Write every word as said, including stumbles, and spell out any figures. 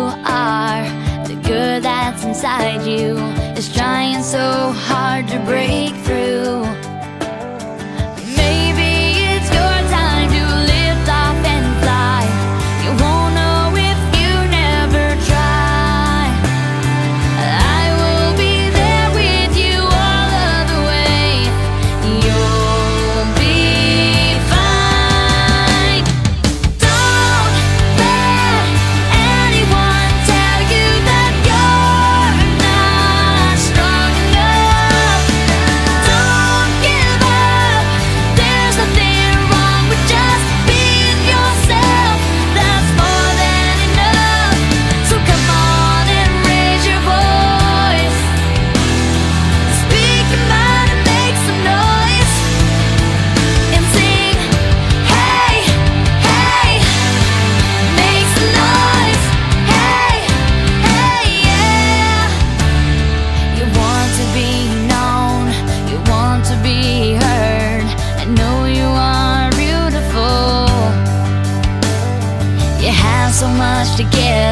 are. The good that's inside you is trying so hard to break through. Maybe it's your time to lift off and fly. You won't know if you never try. I will be there with you all of the way. You'll be fine. Don't let anyone tell you that you're not strong enough. Don't give up. There's nothing wrong with just being yourself. That's more than enough. So come on and raise your voice. Speak your mind and make some noise. And sing, hey, hey. Make some noise. Hey, hey, yeah. You want to be known. You want to be heard. I know you are beautiful. You have so much to give.